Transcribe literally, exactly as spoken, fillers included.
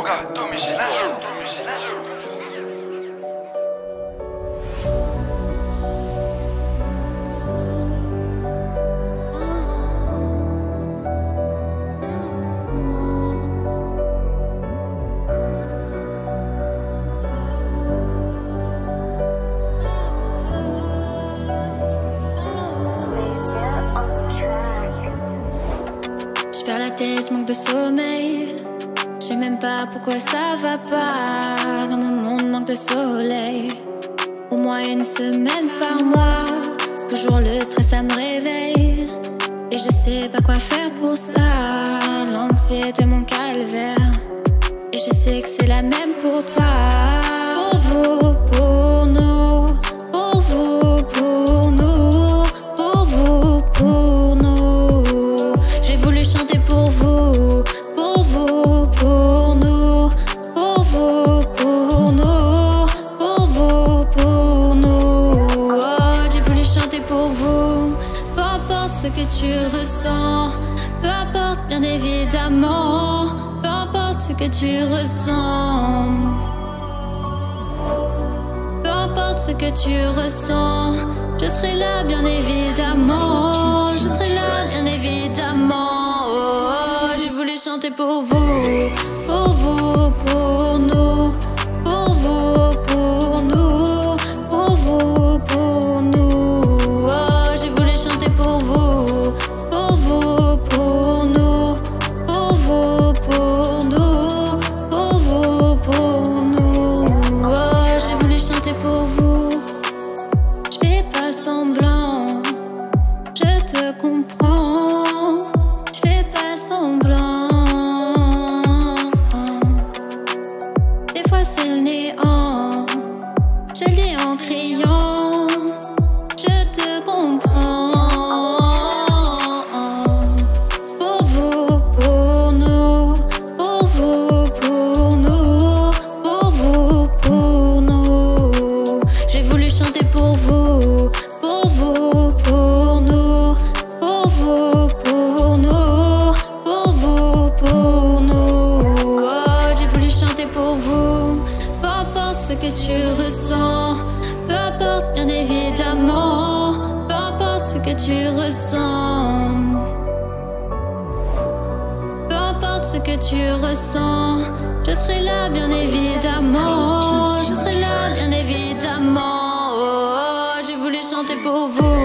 Yoga, domicile un jour, domicile un jour. J'perds la tête, manque de sommeil. Je sais même pas pourquoi ça va pas. Dans mon monde, manque de soleil. Au moins une semaine par mois. Toujours le stress, ça me réveille. Et je sais pas quoi faire pour ça. L'anxiété, mon calvaire. Et je sais que c'est la même pour toi. Pour vous, pour nous. Pour vous, pour nous. Pour vous, pour nous. J'ai voulu chanter pour vous. Pour vous, pour nous. Pour vous, pour nous. Pour vous, pour nous. Oh, j'ai voulu chanter pour vous. Peu importe ce que tu ressens. Peu importe, bien évidemment. Peu importe ce que tu ressens. Peu importe ce que tu ressens. Je serai là, bien évidemment. Je serai là, bien évidemment. Oh, j'ai voulu chanter pour vous. Pour vous, pour nous. Pour vous, pour nous. Pour vous, pour nous. Oh, j'ai voulu chanter pour vous. Pour vous, pour nous. Pour vous, pour nous. Pour vous, pour nous. Oh, j'ai voulu chanter pour vous. Je fais pas semblant. Je te comprends. Je fais pas semblant. Des fois c'est le néant. Je le dis en criant. Je te comprends. Pour vous, pour nous. Pour vous, pour nous. Pour vous, pour nous. J'ai voulu chanter pour vous. Pour vous, pour nous. Pour vous, pour nous. Pour vous, pour nous. Oh, j'ai voulu chanter pour vous. Peu importe ce que tu ressens. Peu importe, bien évidemment. Peu importe ce que tu ressens. Peu importe ce que tu ressens. Je serai là, bien évidemment. Je serai là, bien évidemment. Oh, j'ai voulu chanter pour vous.